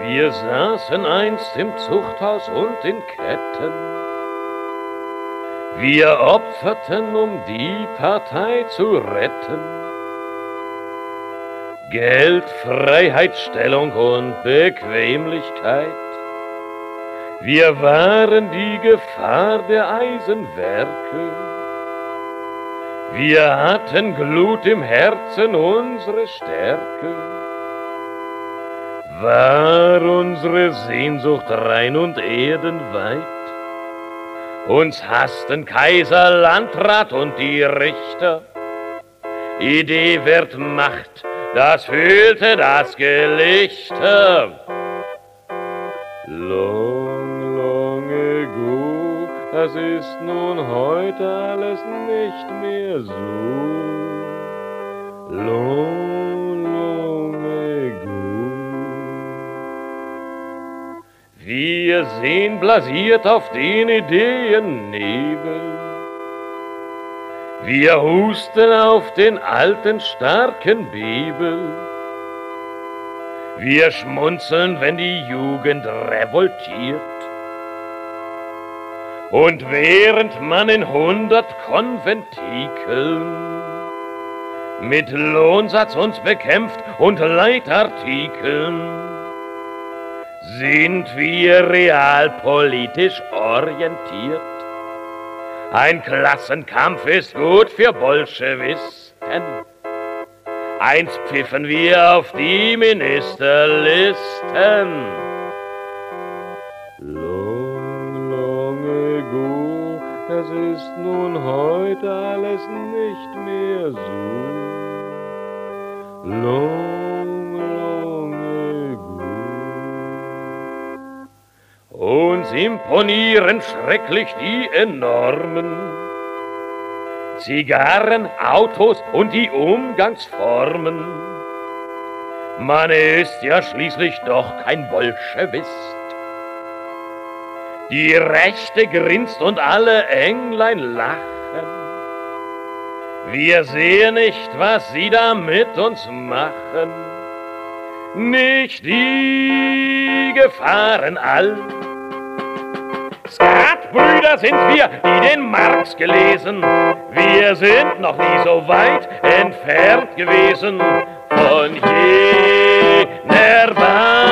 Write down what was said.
Wir saßen einst im Zuchthaus und in Ketten. Wir opferten, um die Partei zu retten. Geld, Freiheit, Stellung und Bequemlichkeit. Wir waren die Gefahr der Eisenwerke. Wir hatten Glut im Herzen, unsere Stärke. War unsere Sehnsucht rein und erdenweit. Uns hassten Kaiser, Landrat und die Richter. Idee wird Macht, das fühlte das Gelichter. Long, long ago, das ist nun heute alles nicht mehr so. Long, long ago. Wir sehen blasiert auf den Ideennebel. Wir husten auf den alten starken Bibel. Wir schmunzeln, wenn die Jugend revoltiert. Und während man in 100 Konventikeln mit Lohnsatz uns bekämpft und Leitartikeln, sind wir realpolitisch orientiert. Ein Klassenkampf ist gut für Bolschewisten. Einst pfiffen wir auf die Ministerlisten. Long, long ago, das ist nun heute alles nicht mehr so. Long, long ago. Uns imponieren schrecklich die enormen Zigarren, Autos und die Umgangsformen. Man ist ja schließlich doch kein Bolschewist. Die Rechte grinst und alle Englein lachen. Wir sehen nicht, was sie da mit uns machen. Nicht die Gefahren all. Skatbrüder sind wir, die den Marx gelesen. Wir sind noch nie so weit entfernt gewesen von jener Wahl.